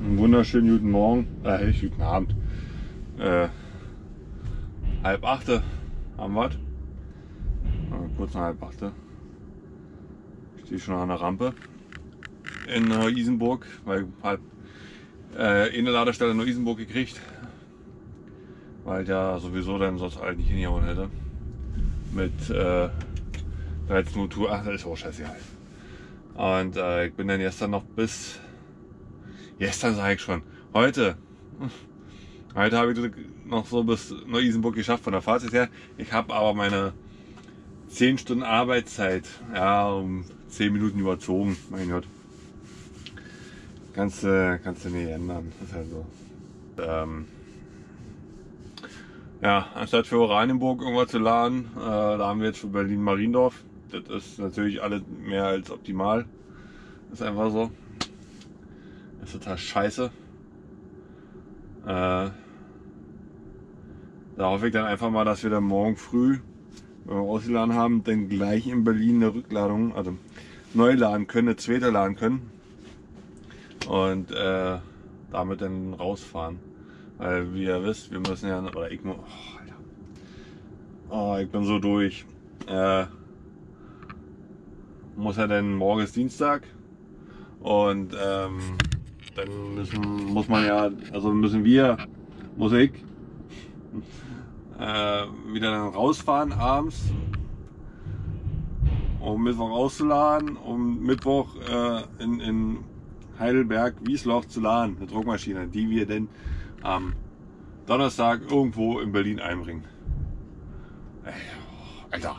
Einen wunderschönen guten Morgen, guten Abend. 7:30 haben wir. Kurz nach 7:30. Ich stehe schon an der Rampe in Neu-Isenburg, weil ich habe eine Ladestelle in Neu-Isenburg gekriegt, weil ich ja sowieso dann sonst halt nicht hingehauen hätte. Mit 13 Uhr Tour, ach, das ist auch scheißegal. Und ich bin dann gestern noch gestern sage ich schon, heute habe ich noch so bis Neu-Isenburg geschafft von der Fahrzeit her. Ich habe aber meine 10 Stunden Arbeitszeit um 10 Minuten überzogen. Mein Gott. Kannst du nicht ändern. Das ist halt so. Anstatt für Oranienburg irgendwas zu laden, da haben wir jetzt für Berlin-Mariendorf. Das ist natürlich alles mehr als optimal. Das ist einfach so. Das ist total scheiße. Da hoffe ich dann einfach mal, dass wir dann morgen früh, wenn wir ausgeladen haben, dann gleich in Berlin eine Rückladung, also neu laden können, eine zweite laden können. Und damit dann rausfahren. Weil wie ihr wisst, wir müssen ja, oder ich, ich bin so durch. Muss ja dann, morgen ist Dienstag und dann muss ich wieder dann rausfahren abends, um Mittwoch auszuladen, um Mittwoch in Heidelberg, Wiesloch zu laden, eine Druckmaschine, die wir dann am Donnerstag irgendwo in Berlin einbringen. Alter.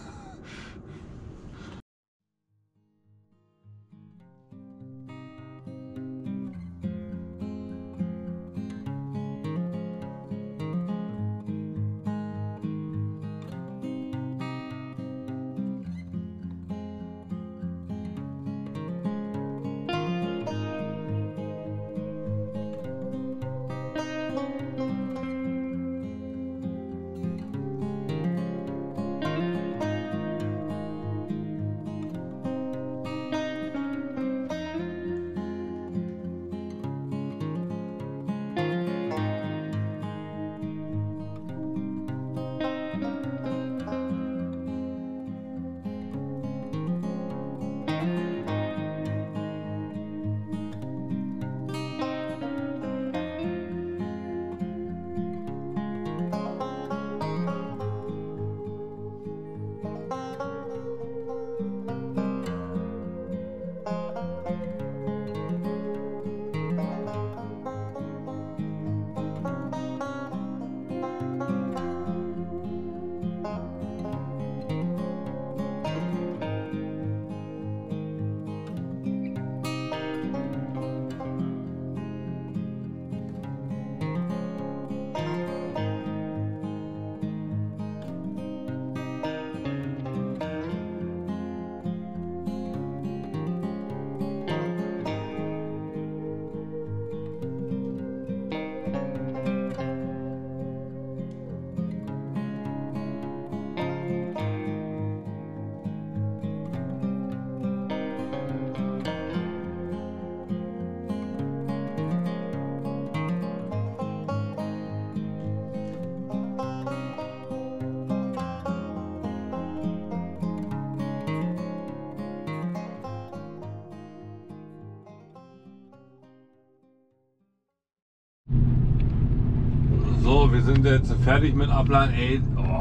So, wir sind jetzt fertig mit Abladen. Ey,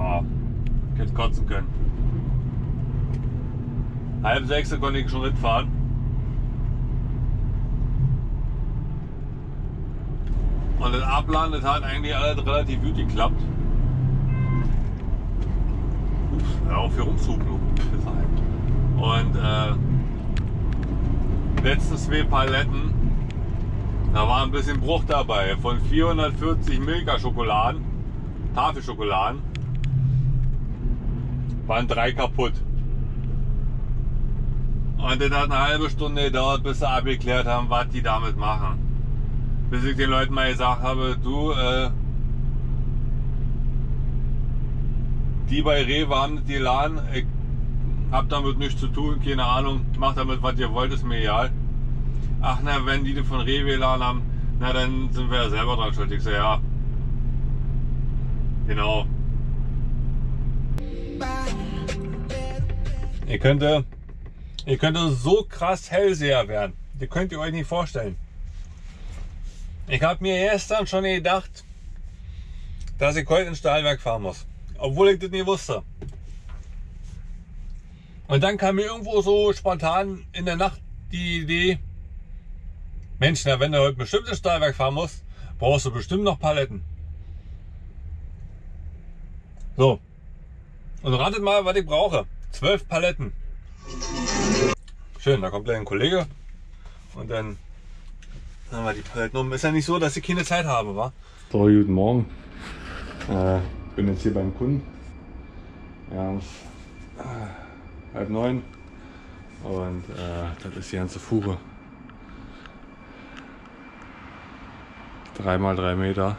ich hätte kotzen können. 5:30 konnte ich schon Ritt fahren. Und das Abladen, das hat eigentlich alles relativ gut geklappt. Ups, hör auf hier rumzuhupen. Und letzten 2 Paletten, da war ein bisschen Bruch dabei. Von 440 Milka-Schokoladen, Tafelschokoladen, waren 3 kaputt. Und das hat eine halbe Stunde gedauert, bis sie abgeklärt haben, was die damit machen. Bis ich den Leuten mal gesagt habe, du, die bei Rewe haben das geladen, ich hab damit nichts zu tun, keine Ahnung, macht damit was ihr wollt, ist mir egal. Ach na, wenn die von Rewe geladen haben, na dann sind wir ja selber dran schuld. Ich so, ja, genau. Ihr könnte so krass Hellseher werden. Das könnt ihr euch nicht vorstellen. Ich habe mir gestern schon gedacht, dass ich heute ins Stahlwerk fahren muss. Obwohl ich das nie wusste. Und dann kam mir irgendwo so spontan in der Nacht die Idee, Mensch, na, wenn du heute bestimmt ins Stahlwerk fahren musst, brauchst du bestimmt noch Paletten. So. Und ratet mal, was ich brauche. 12 Paletten. Schön, da kommt gleich ein Kollege. Und dann haben wir die Paletten um. Ist ja nicht so, dass ich keine Zeit habe, wa? So, guten Morgen. Ich bin jetzt hier beim Kunden. Ja, 8:30. Und das ist die ganze Fuhre. 3 mal 3 Meter.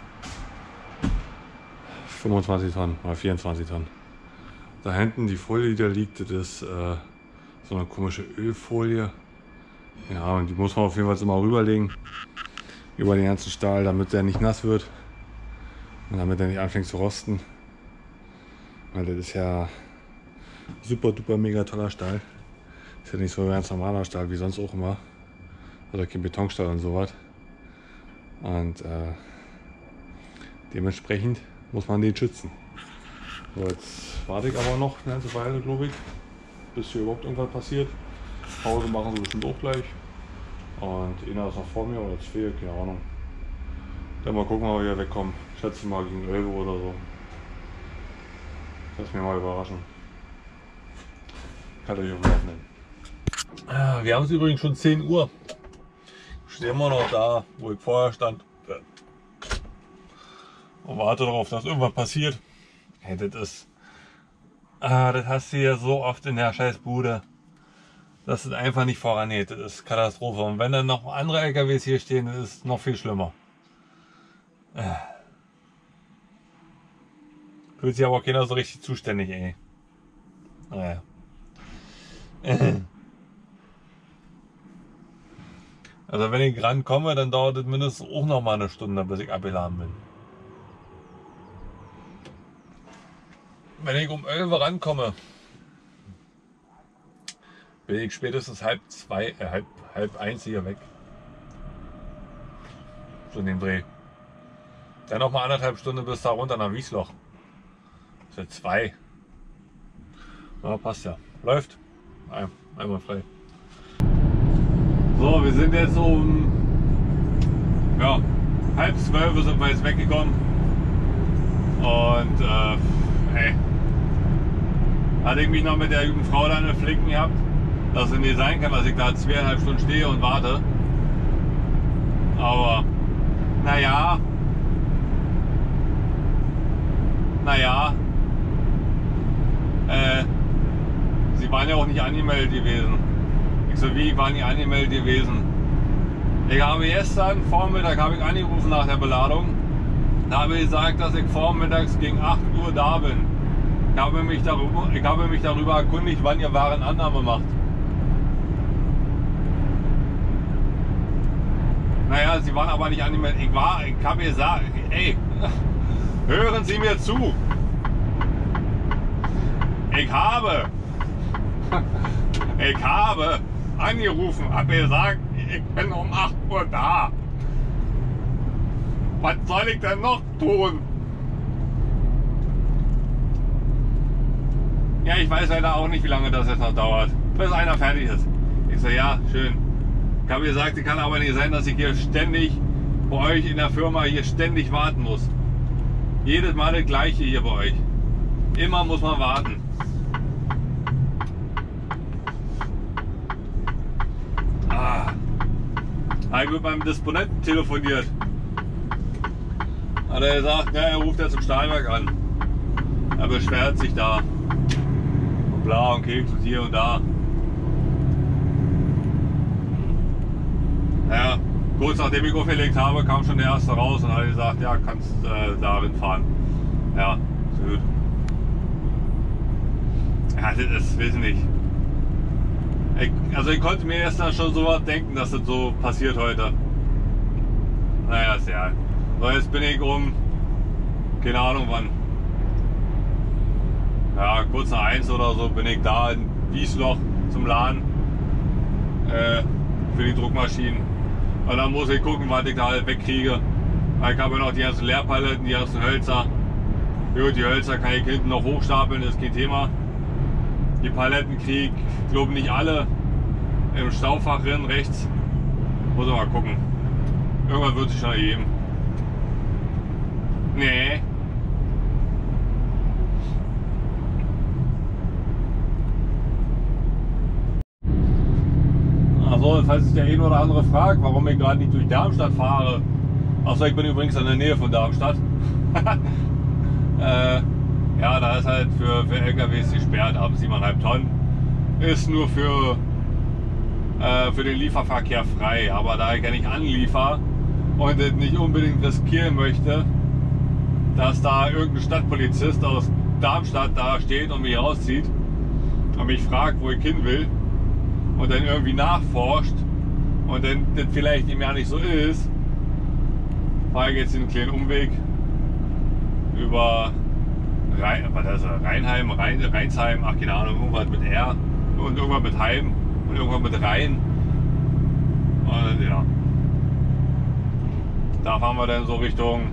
25 Tonnen oder 24 Tonnen. Da hinten die Folie, die da liegt, das ist so eine komische Ölfolie. Ja, und die muss man auf jeden Fall immer rüberlegen. Über den ganzen Stahl, damit der nicht nass wird. Und damit er nicht anfängt zu rosten. Weil das ist ja super duper mega toller Stahl. Ist ja nicht so ein ganz normaler Stahl wie sonst auch immer. Oder kein Betonstahl und sowas. Und dementsprechend muss man den schützen. So, jetzt warte ich aber noch eine ganze Weile, glaube ich, bis hier überhaupt irgendwas passiert. Pause machen sie bestimmt auch gleich. Und einer ist noch vor mir oder 2, keine Ahnung. Dann mal gucken, ob wir wieder wegkommen. Ich schätze mal gegen 11 Uhr oder so. Lass mich mal überraschen. Kann euch auf dem Laufenden. Wir haben es übrigens schon 10 Uhr. Ich stehe immer noch da, wo ich vorher stand. Und warte darauf, dass irgendwas passiert. Hey, das hast du ja so oft in der Scheißbude, dass es einfach nicht vorangeht. Das ist Katastrophe. Und wenn dann noch andere LKWs hier stehen, das ist noch viel schlimmer. Fühlt sich aber auch keiner so richtig zuständig, ey. Naja. Also wenn ich rankomme, dann dauert es mindestens auch noch mal eine Stunde, bis ich abgeladen bin. Wenn ich um 11 Uhr rankomme, bin ich spätestens halb 1 hier weg. So in den Dreh. Dann noch mal 1,5 Stunden bis da runter nach Wiesloch. Das sind 2. Ja, passt ja. Läuft. Einmal frei. So, wir sind jetzt um 11:30 sind wir jetzt weggekommen. Und hey, hatte ich mich noch mit der guten Frau da eine Flicken gehabt, dass es nicht sein kann, dass ich da 2,5 Stunden stehe und warte. Aber naja, sie waren ja auch nicht angemeldet gewesen. Ich so, wie, war nicht angemeldet gewesen? Ich habe gestern Vormittag angerufen nach der Beladung. Da habe ich gesagt, dass ich vormittags gegen 8 Uhr da bin. Ich habe mich darüber erkundigt, wann ihr Warenannahme macht. Naja, sie waren aber nicht angemeldet. Ich habe gesagt, ey, hören Sie mir zu. Ich habe angerufen, habe gesagt, ich bin um 8 Uhr da. Was soll ich denn noch tun? Ja, ich weiß leider auch nicht, wie lange das jetzt noch dauert, bis einer fertig ist. Ich so, ja, schön. Ich habe gesagt, es kann aber nicht sein, dass ich hier ständig bei euch in der Firma hier ständig warten muss. Jedes Mal das gleiche hier bei euch. Immer muss man warten. Ich habe mit meinem Disponenten telefoniert. Hat er gesagt, ja, er ruft jetzt im Stahlwerk an. Er beschwert sich da. Und bla und Keks und hier und da. Naja, kurz nachdem ich aufgelegt habe, kam schon der erste raus und hat gesagt, ja, kannst darin fahren. Ja, so gut. Ja, das ist wesentlich. Also ich konnte mir erst dann schon so was denken, dass das so passiert heute. Naja, ist ja. So, jetzt bin ich um, keine Ahnung wann. Ja, kurz nach 1 oder so bin ich da in Wiesloch zum Laden für die Druckmaschinen. Und dann muss ich gucken, was ich da halt wegkriege. Ich habe ja noch die ganzen Leerpaletten, die ganzen Hölzer. Gut, die Hölzer kann ich hinten noch hochstapeln, ist kein Thema. Die Paletten kriege ich, glaube nicht alle im Staufach drin, rechts. Muss ich mal gucken. Irgendwann wird sich schon ergeben. Nee. Also, falls sich der eine oder andere fragt, warum ich gerade nicht durch Darmstadt fahre. Achso, ich bin übrigens in der Nähe von Darmstadt. Ja, da ist halt für LKWs gesperrt, ab 7,5 Tonnen. Ist nur für den Lieferverkehr frei. Aber da ich ja nicht anliefer und das nicht unbedingt riskieren möchte, dass da irgendein Stadtpolizist aus Darmstadt da steht und mich rauszieht und mich fragt, wo ich hin will und dann irgendwie nachforscht und dann das vielleicht ihm ja nicht so ist, fahre ich jetzt den kleinen Umweg über Rheinheim, Rheinsheim, ach keine Ahnung, irgendwas mit R und irgendwas mit Heim und irgendwas mit Rhein. Und ja, da fahren wir dann so Richtung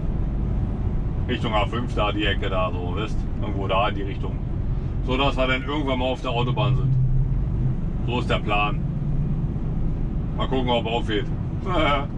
A5 da, die Ecke da, so, wisst, irgendwo da in die Richtung. So dass wir dann irgendwann mal auf der Autobahn sind. So ist der Plan. Mal gucken, ob er aufgeht.